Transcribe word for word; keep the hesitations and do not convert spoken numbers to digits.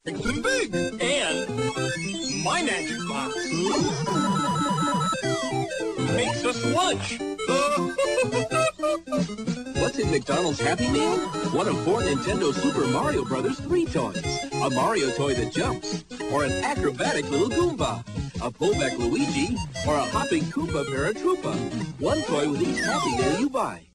and big. And my magic box makes us lunch. What's in McDonald's Happy Meal? One of four Nintendo Super Mario Brothers three toys. A Mario toy that jumps, or an acrobatic little Goomba, a pullback Luigi, or a hopping Koopa Paratroopa. One toy with each Happy Meal you buy.